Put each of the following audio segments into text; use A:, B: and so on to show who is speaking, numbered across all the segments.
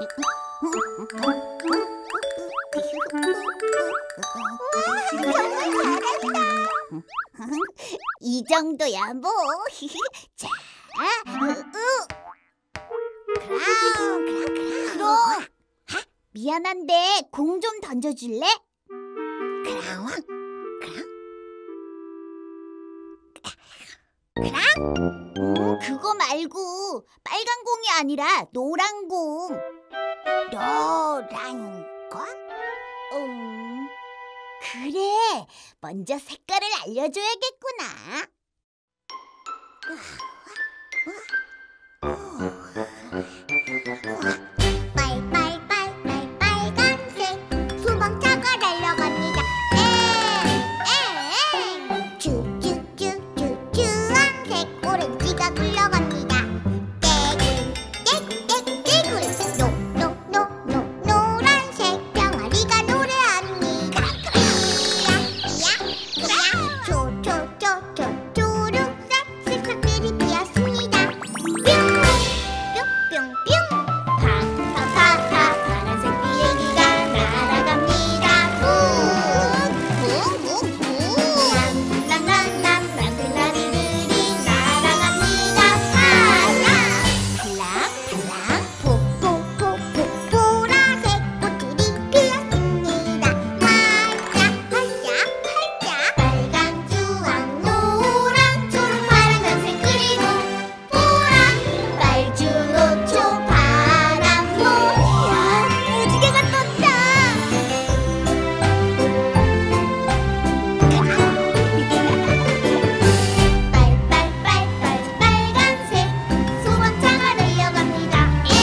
A: 이 정도야 뭐. 자, 그럼 미안한데 공 좀 던져줄래? 그거 말고 빨간 공이 아니라 노란 공. 노란 공? 그래, 먼저 색깔을 알려줘야겠구나. 빨간색 수박차가 달려갑니다. 주황색 오렌지가 굴러갑니다. 깨굴 노란색 병아리가 노래합니다. 초록색 색깔들이 피었습니다. 뿅뿅뿅 파란색 비행기가 날아갑니다. 붕붕붕붕 람람람람람들이 날아갑니다. 팔랑 폭폭폭폭 보라색 꽃들이 피었습니다. 활짝 빨강 주황 노란 초록 파란색 그리고 보라 빨주노초 파란모. 이야, 무지개가 떴다. 빨간색 소방차가 달려갑니다.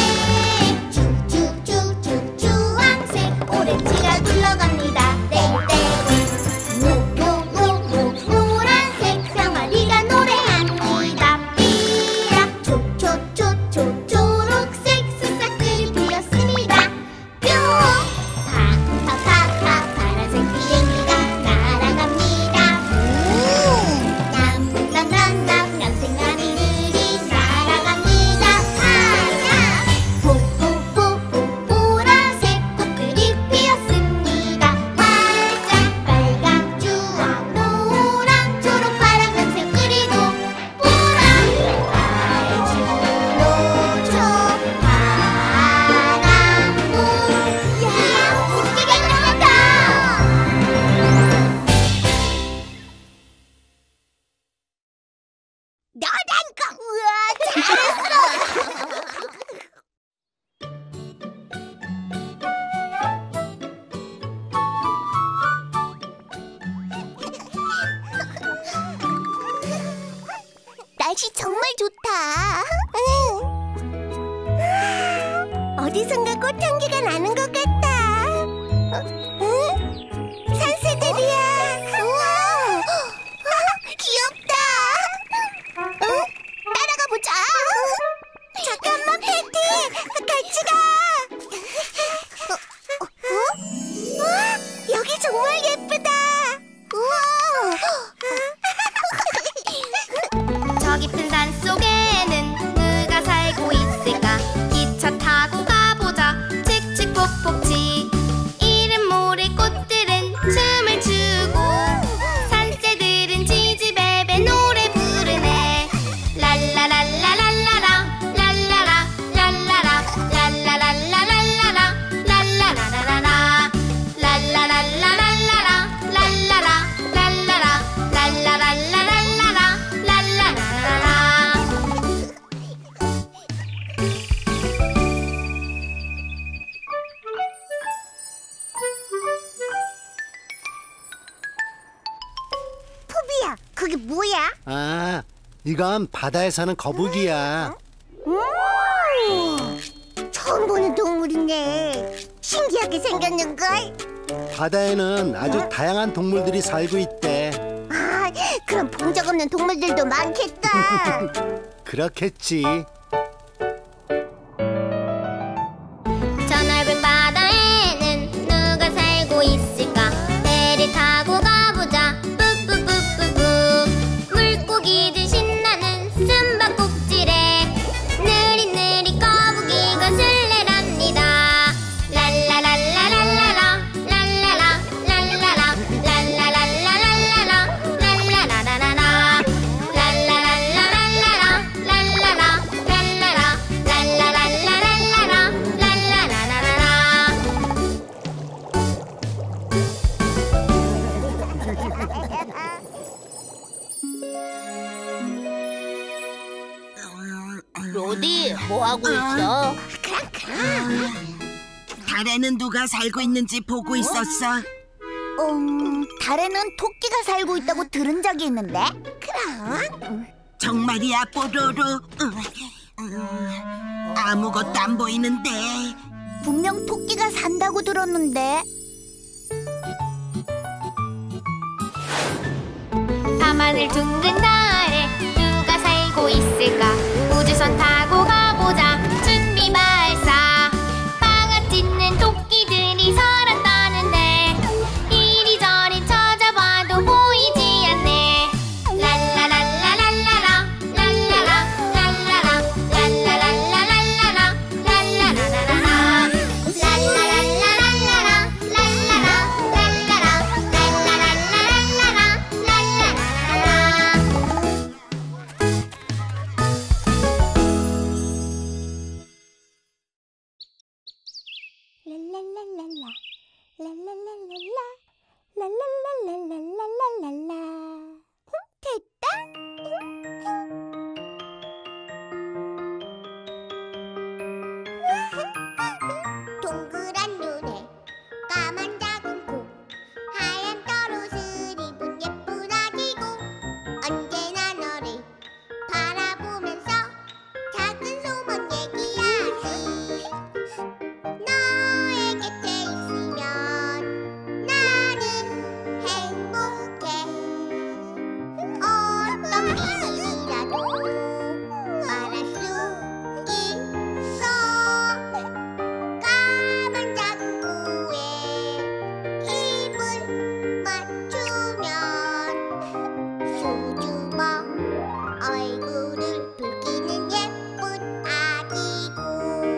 A: 주황색 오렌지가 굴러갑니다. 노란색 병아리가 노래합니다. 삐약 초록색 새싹들이 피었습니다. 뿅 파란색 비행기가 날아갑니다. 남생아리들이 날아갑니다. 폭폭폭폭 보라색 꽃들이 피었습니다. 활짝 빨강 주황 노란 초록 파란색 그리고 보라 빨주노초 파랑모. 이야, 무지개가 나왔다. 너란거. 우와, 잘했어. 날씨 정말 좋다. 어디선가 꽃향기가 나는 것 같다. 산새들이야. 우와, 귀엽다. 따라가 보자. 잠깐만, 패티. 같이 가. 우와, 여기 정말 예쁘다. 우와.
B: 저 깊은 산 속에는 누가 살고 있을까? 기차 타고 가보자. 칙칙폭폭치. 이름 모를 꽃들은 춤을 추고 산새들은 지지배배 노래 부르네. 랄라랄라랄라라 랄라라 랄라라 랄라랄라랄라라 랄라라라라라 랄라랄라랄라라 랄라라 랄라라 랄라랄라랄라라 랄라라라라.
A: 푸비야, 그게 뭐야?
C: 아, 이건 바다에 사는 거북이야.
A: 처음 보는 동물이네. 신기하게 생겼는걸?
C: 바다에는 아주 다양한 동물들이 살고 있대.
A: 아, 그럼 본 적 없는 동물들도 많겠다.
C: 그렇겠지.
B: 저 넓은 바다에는 누가 살고 있을까? 배를 타고 가보자. 뿌뿌뿌뿌뿌. 물고기들 신나는 숨바꼭질에 느릿느릿 거북이가 술래랍니다.
A: 있어. 그럼.
D: 달에는 누가 살고 있는지 보고 있었어?
A: 달에는 토끼가 살고 있다고 들은 적이 있는데. 그럼.
D: 정말이야, 뽀로로? 아무것도 안 보이는데.
A: 분명 토끼가 산다고 들었는데.
B: 밤하늘 둥근 달에 누가 살고 있을까? 우주선 타고 가보자. 준비 발사. 방아 찢는 토끼들이 살았다는데 이리저리 찾아봐도 보이지 않네. 랄라랄라랄라라 랄라라 랄라라 랄라랄라랄라라 랄라라라라 랄라랄라랄라라 랄라라 랄라라 랄라랄라랄라라
A: 동그란 눈에 까만 작은 코, 하얀 털옷을 입은 예쁜 아기고, 언제나 너를 바라보면서 작은 소문 얘기하지. 너의 곁에 있으면 나는 행복해. 어떤 비밀이라도 말할 수 있어. 까만 작은 코에 입을 맞추면 수줍어 얼굴을 붉히는 예쁜 아기고.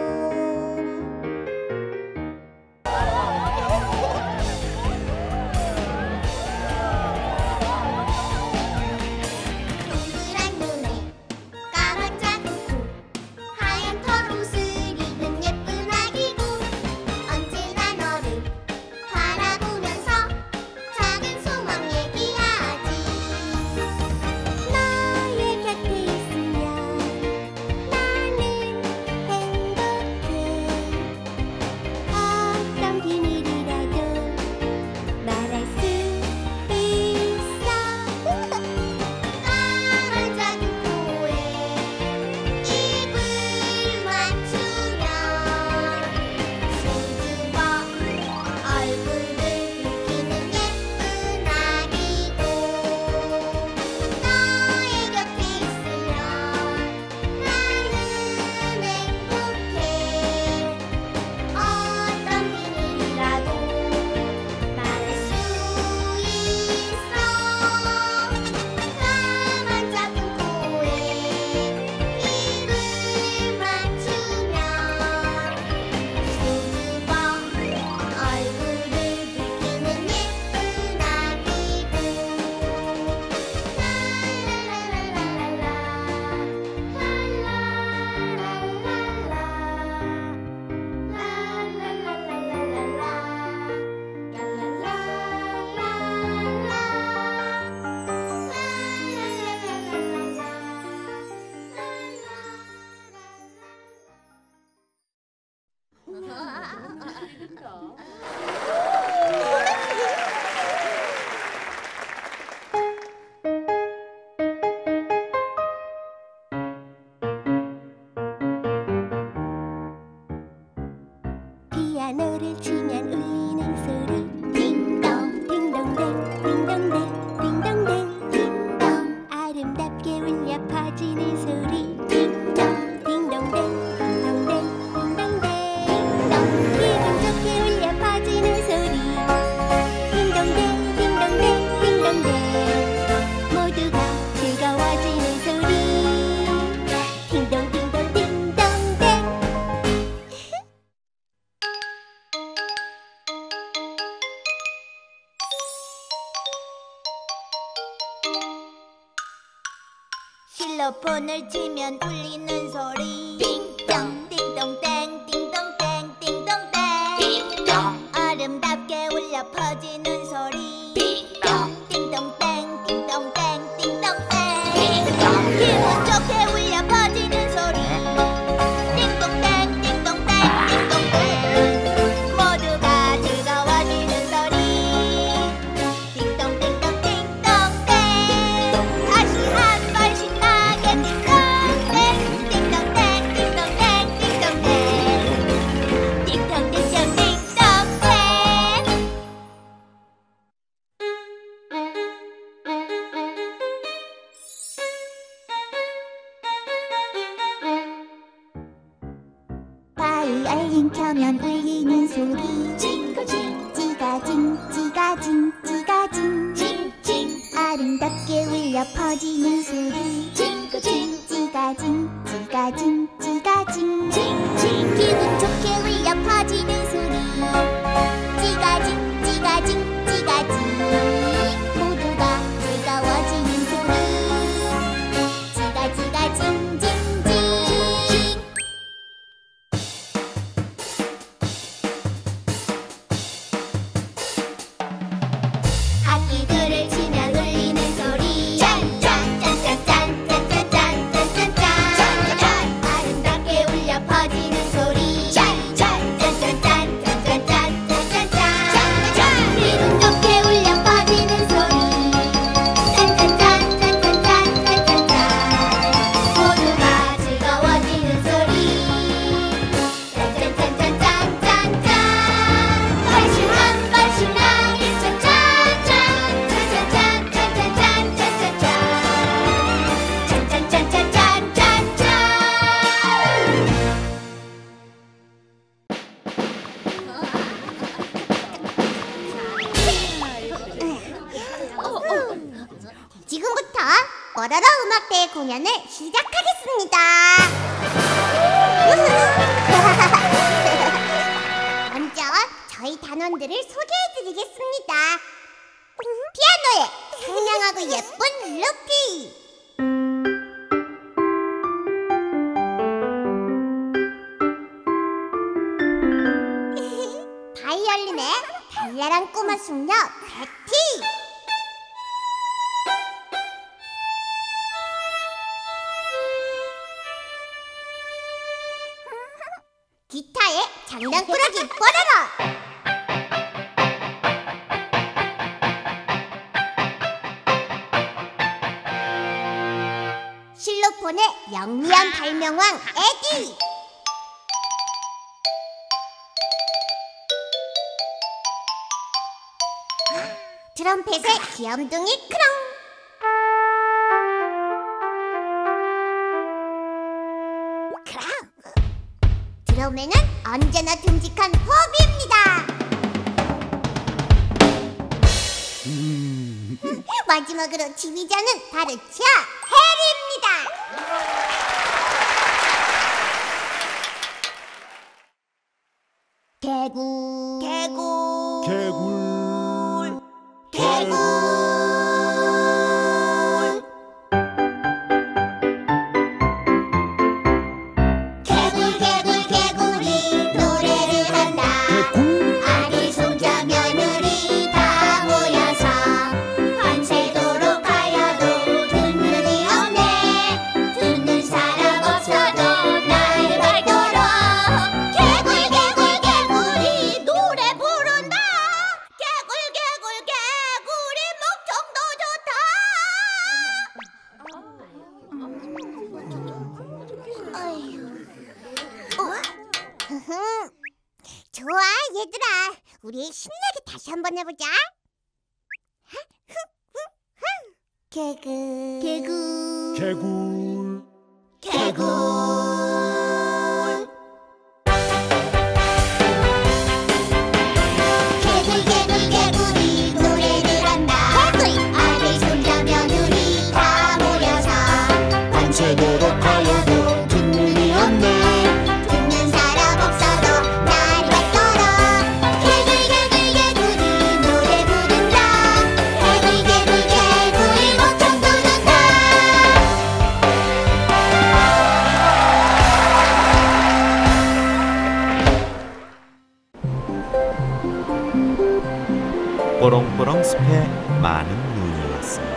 A: 동그란 눈에 까만 작은 코, 하얀 털옷을 입은 예쁜 아기고, 언제나 너를 바라보면서 작은 소망 얘기하지. 너의 곁에 있으면 나는 행복해. 어떤 비밀이라도 말할 수 있어. 까만 작은 코에 입을 맞추면 수줍어 얼굴을 붉히는 예쁜 아기고. 너의 곁에 있으면 나는 행복해. 어떤 비밀이라도 말할 수 있어. 까만 작은 코에 입을 맞추면 수줍어 얼굴을 붉히는 예쁜 아기고. 피아노를 치면 울리는 소리 띵동 띵동댕 띵동댕 띵동댕 띵동. 아름답게 울려 퍼지는 소리 띵동 띵동댕 띵동댕 띵동댕 띵동. 기분 좋게 울려 퍼지는 소리 띵동댕 띵동댕 띵동댕. 모두가 즐거워지는 소리 띵동 띵동 띵동댕. 실로폰을 치면 울리는 소리 띵동 띵동땡 띵동땡 띵동땡 띵동. 아름답게 울려 퍼지는 소리 띵동 띵동땡 띵동땡 띵동땡 띵동. 기분 좋게 울려 퍼지는 소리 띵동땡 기타의 알림 켜면 울리는 소리 징글징 찌가징 찌가징 찌가징 징징 아름답게 울려 퍼지는 소리 징글징 찌가징 찌가징 찌가징 징징 기분 좋게 울려 퍼지는 소리 찌가징 찌가징 찌가징 모두가 즐거워지는 소리 찌가징징징
B: 악기들을 치면 울리는 소리 짠짠짠짠짠짠짠짠짠짠짠 아름답게 울려 퍼지는 소리 짠짠짠짠짠짠짠짠짠 기분 좋게 울려 퍼지는 소리 짠짠짠짠짠짠짠짠 모두가 즐거워지는 소리 짠짠짠짠짠짠짠 발신한 발신하게
A: 지금부터 뽀로로 음악대회 공연을 시작하겠습니다. 먼저 저희 단원들을 소개해드리겠습니다. 피아노에 상냥하고 예쁜 루피, 바이올린에 달달한 꼬마 숙녀 베티, 기타에 장난꾸러기 뽀로로, 실로폰의 영리한 발명왕 에디, 트럼펫의 귀염둥이 크롱, 드럼에는 언제나 듬직한 호비입니다. 마지막으로 지휘자는 바로 저 해리입니다. 개굴 개굴
C: 개굴
A: 개굴 개굴 개굴 개굴이 노래를 한다. 아리 손자 며느리 다 모여서 밤새도록 하여도 듣는 이 없네. 듣는 사람 없어도 나를 밝도록 개굴 개굴 개굴이 노래 부른다. 개굴 개굴 개굴이 목청도 좋다. 어휴. 좋아 얘들아, 우리 신나게 다시 한번 해보자. 개굴 개굴
C: 개굴
A: 개굴 개굴 개굴 개굴이 노래를 한다. 아들 손자 며느리 다 모여서 밤새도록 하여도 듣는 이 없네. 듣는 사람 없어도 나를 밝도록 개굴 개굴 개굴이 노래 부른다. 개굴 개굴 개굴이 목청도 좋다.
E: 뽀롱뽀롱 숲에 많은 눈이 왔습니다.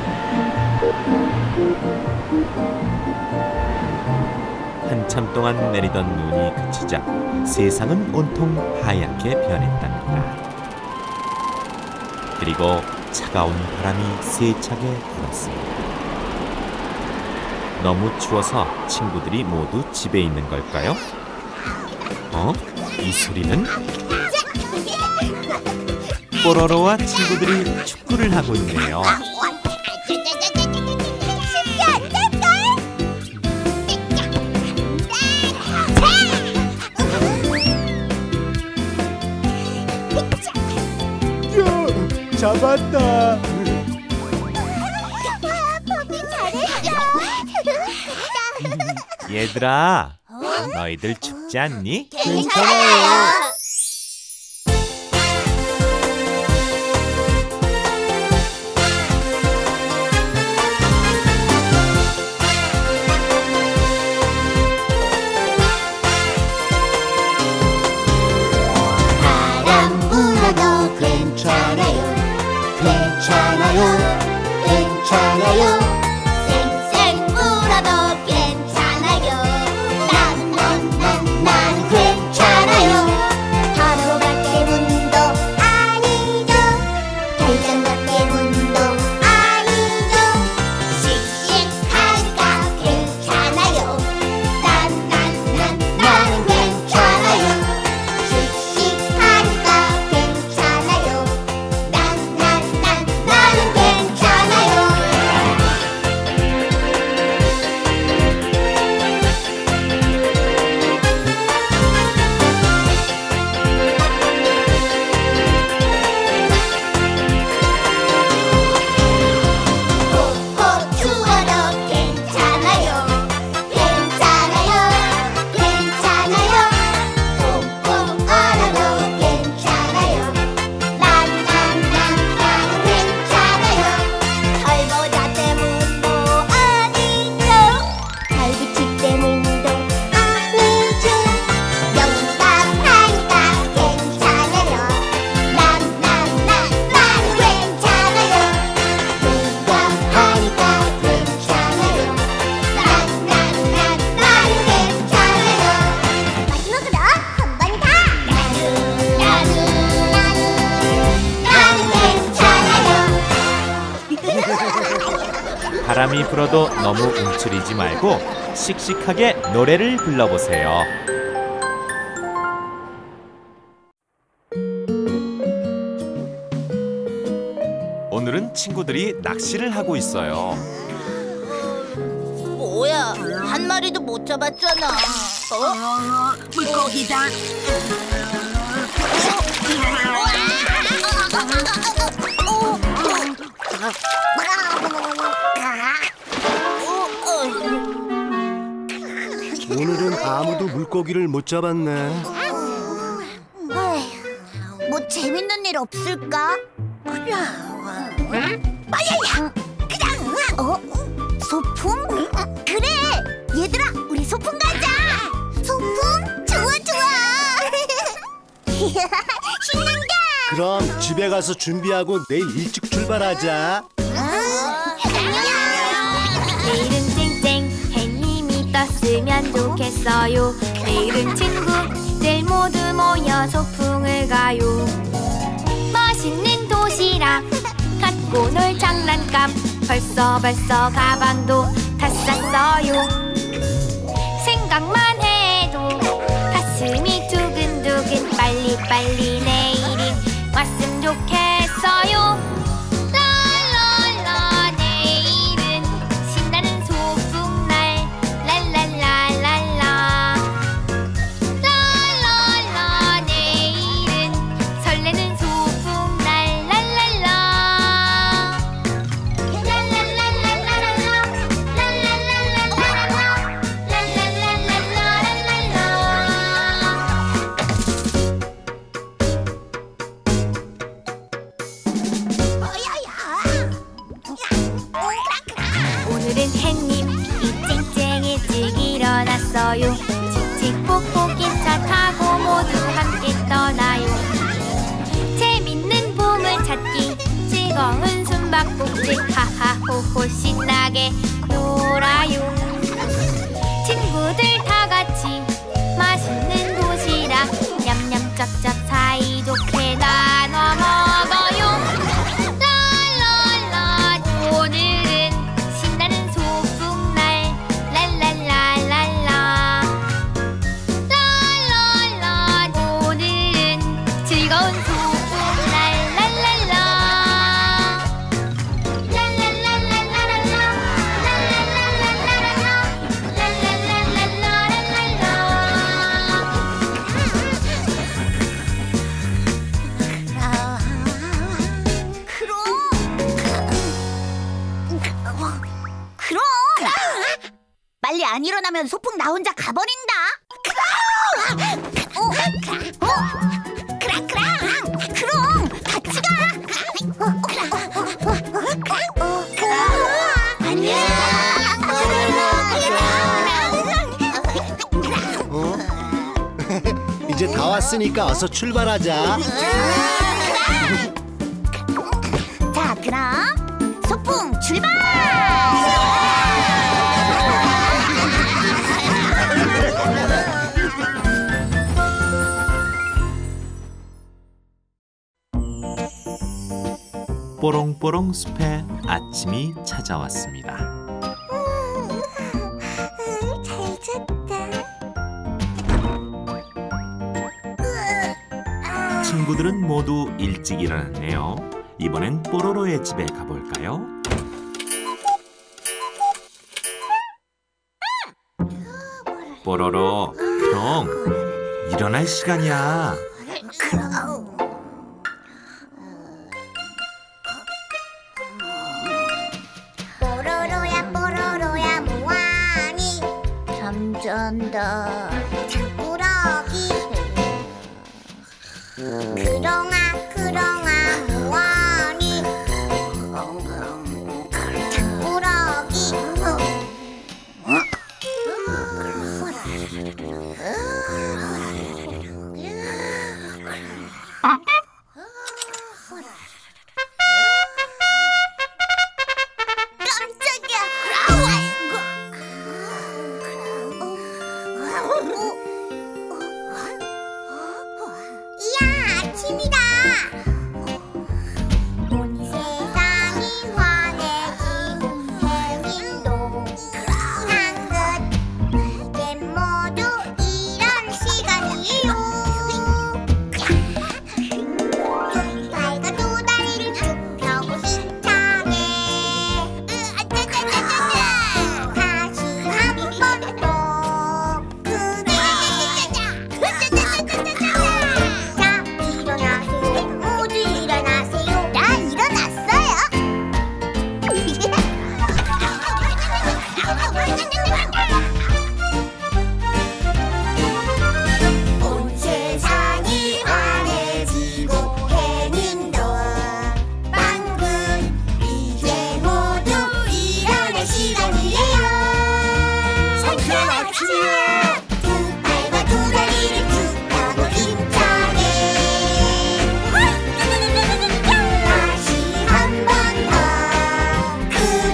E: 한참 동안 내리던 눈이 그치자 세상은 온통 하얗게 변했답니다. 그리고 차가운 바람이 세차게 불었습니다. 너무 추워서 친구들이 모두 집에 있는 걸까요? 이 소리는? 뽀로로와 친구들이 축구를 하고 있네요.
A: 쉽지 않을걸?
C: 잡았다.
A: 포비 잘했어.
E: 얘들아, 너희들 춥지 않니?
C: 괜찮아요.
B: 바람 불어도 괜찮아요. 괜찮아요. 괜찮아요. 쌩쌩 불어도 괜찮아요. 난 괜찮아요. 바로가 때문도 아니죠. 달장가 때문도 아니죠. 씩씩하니까 괜찮아요. 나는 괜찮아요. 씩씩하니까 괜찮아요. 나는 괜찮아요. 꼭 추워도 괜찮아요. 괜찮아요. 괜찮아요. 꽁꽁 얼어도 괜찮아요. 나는 괜찮아요. 털모자 때문도 아니죠. 갈비치 때문도 아니죠. 영감하니까 괜찮아요. 나는 괜찮아요. 공감하니까 괜찮아요. 나는 괜찮아요. 마지막으로 한 번 더. 나는 괜찮아요.
E: 바람이 불어도 너무 움츠리지 말고 씩씩하게 노래를 불러보세요. 오늘은 친구들이 낚시를 하고 있어요.
B: 뭐야? 한 마리도 못 잡았잖아.
D: 물고기다.
C: 오늘은 아무도 물고기를 못 잡았네.
A: 뭐 재밌는 일 없을까? 빠야야! 그냥! 소풍? 그래! 얘들아, 우리 소풍 가자! 소풍? 좋아! 신난다!
C: 그럼 집에 가서 준비하고 내일 일찍 출발하자.
F: 내일은 땡땡 해님이 떴으면 좋겠어요. 내일은 친구들 모두 모여 소풍을 가요. 맛있는 도시락 갖고 놀 장난감 벌써 가방도 다 쌌어요. 생각만 해도 가슴이 두근두근 빨리 내일이 왔으면 좋겠어요. 랄랄라 내일은 신나는 소풍날 랄랄랄랄라 랄랄라 내일은 설레는 소풍날 랄랄라 랄랄랄랄랄라 랄랄랄랄랄라 랄랄랄랄랄라 오늘은 햇님이 쨍쨍 일찍 일어났어요. 칙칙폭폭 기차 타고 모두 함께 떠나요. 재밌는 보물 찾기 즐거운 숨바꼭질 하하호호 신나게 놀아요. 친구들 다 같이 맛있는 도시락 냠냠 짭짭 사이좋게 나눠 먹어요. 랄랄라 오늘은 신나는 소풍날 랄랄랄랄라 랄랄라 오늘은 즐거운 소풍날 랄랄라 랄랄랄랄랄라 랄랄랄랄랄라
A: 안 일어나면 소풍 나 혼자 가버린다. 그럼 같이 가. 안녕.
C: 이제 다 왔으니까 어서 출발하자.
A: 자, 그럼 소풍 출발!
E: 뽀롱뽀롱 숲에 아침이 찾아왔습니다.
A: 잘 잤다.
E: 친구들은 모두 일찍 일어났네요. 이번엔 뽀로로의 집에 가볼까요? 뽀로로, 형, 일어날 시간이야.
A: 뽀로로야 뭐하니? 잠잔다. 장꾸러기. 크롱아 뭐하니? 장꾸러기. 이야, 아침이다. 온 세상이 환해지고 해님도 한긋 이제 모두 이런 시간이에요. 달과 두 다리를 쭉 펴고 힘차게 다시 한 번 더 크게. 자, 일어나세요. 모두 일어나세요. 나 일어났어요. 온 세상이 환해지고 해님도 방금 이제 모두 일어날 시간이에요. 상쾌한 아침. 두 팔과 두 다리를 쭉 펴고 힘차게 다시 한 번 더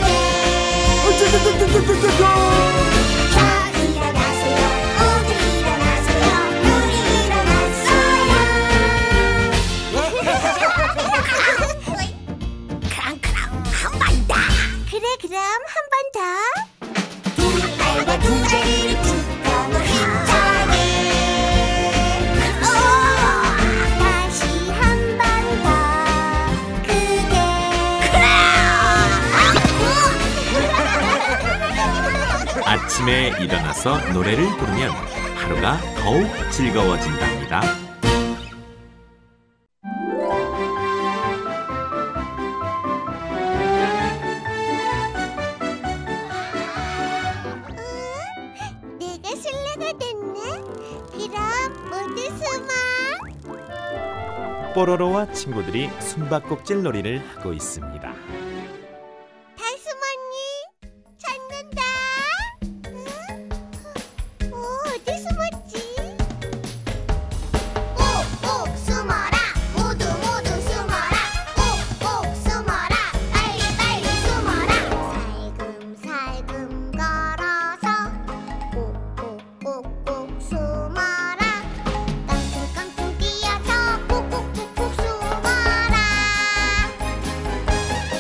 A: 크게. 자, 일어나세요. 모두 일어나세요. 우리 일어났어요. 크랑크랑 한 번 더. 그래, 그럼 한 번 더. 두 팔과 두 다리를 쭉 펴고 힘차게 다시 한 번 더 크게.
E: 아침에 일어나서 노래를 부르면 하루가 더욱 즐거워진답니다.
A: 내가 술래가 됐네. 그럼 모두 숨어.
E: 뽀로로와 친구들이 숨바꼭질 놀이를 하고 있습니다.
A: 다 숨었니? 찾는다. 응? 어디 숨었지? 꼭꼭 숨어라. 모두 숨어라. 꼭꼭 숨어라. 빨리 숨어라. 살금살금 걸어서 꼭꼭 숨어라. 깡충깡충 뛰어서 꼭꼭 숨어라.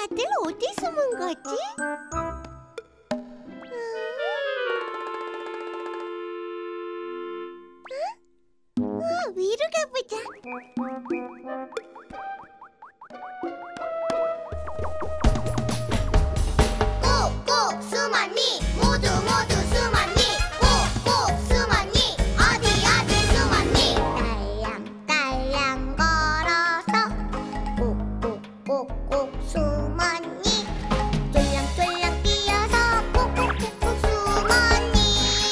A: 다들 어디 숨은 거지? 위로 가보자.
B: 꾹꾹 숨었니? 모두 숨었니? 꾹꾹 숨었니? 어디 숨었니?
A: 딸랑딸랑 걸어서 꾹꾹꾹꾹 숨었니? 쫄랑쫄랑 뛰어서 꾹꾹꾹꾹 숨었니?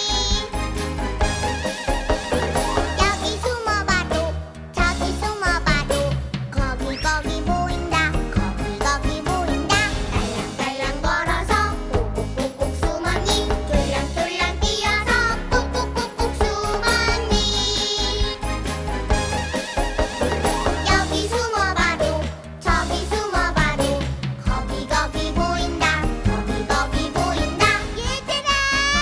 A: 여기 숨어봐도 저기 숨어봐도 거기 보인다. 거기 보인다. 딸랑딸랑 걸어서 꾹꾹꾹꾹 숨었니? 쫄랑쫄랑 뛰어서 꾹꾹꾹꾹 숨었니? 여기 숨어봐도 저기 숨어봐도 거기 보인다. 거기 보인다. 얘들아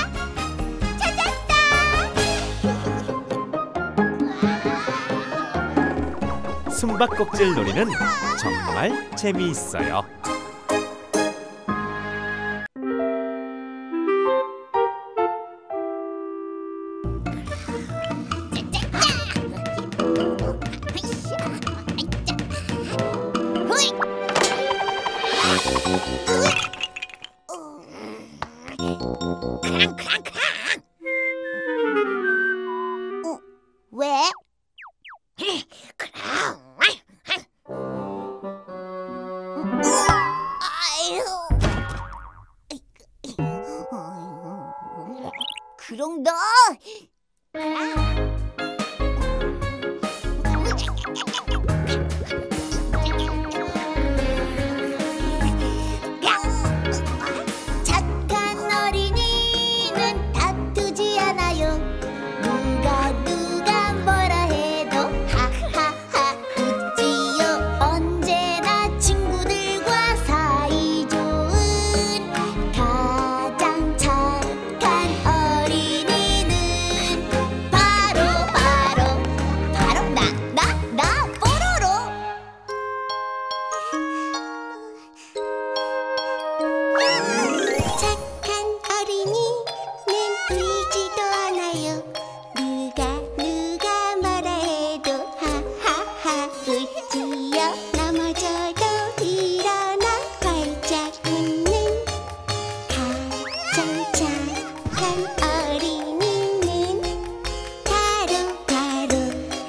A: 찾았다.
E: 숨바꼭질 놀이는 정말 재미있어요.
A: 왜? 그럼 너 착한 어린이는 다투지 않아요. 누가 뭐라 해도 하하하 웃지요. 언제나 친구들과 사이좋은 가장 착한 어린이는 바로 나 뽀로로. 착한 어린이는 울지도 않아요. 누가 뭐라 해도 하하하 웃지요. 넘어져도 일어나 활짝 웃는 가장 착한 어린이는 바로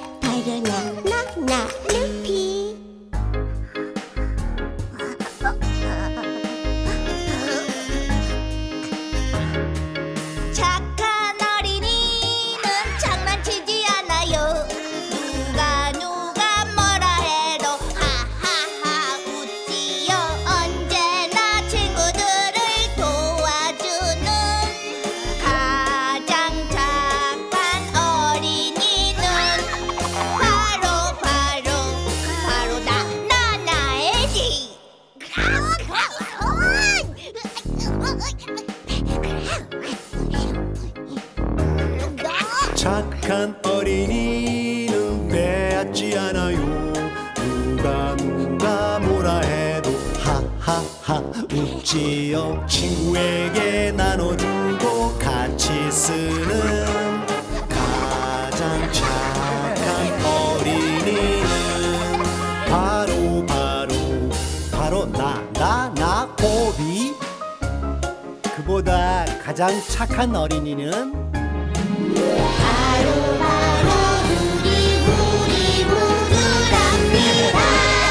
A: 나 루피. 착한 어린이는 장난치지 않아요. 누가 뭐라 해도 하하하 웃지요. 언제나 친구들을 도와주는 가장 착한 어린이는 바로 나야지.
C: 착한 어린이는 빼앗지 않아요. 누가 뭐라 해도 하하하 웃지요. 친구에게 나눠주고 같이 쓰는 가장 착한 어린이는 바로 나 꼬비. 그보다 가장 착한 어린이는
A: 바로 우리 모두랍니다.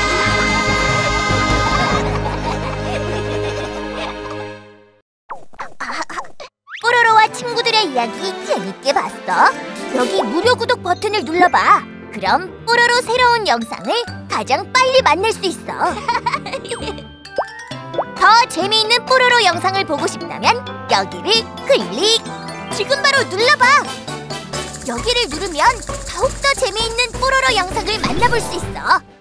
A: 뽀로로와 친구들의 이야기 재밌게 봤어? 여기 무료 구독 버튼을 눌러봐. 그럼 뽀로로 새로운 영상을 가장 빨리 만날 수 있어. 더 재미있는 뽀로로 영상을 보고 싶다면 여기를 클릭! 지금 바로 눌러봐! 여기를 누르면 더욱더 재미있는 뽀로로 영상을 만나볼 수 있어.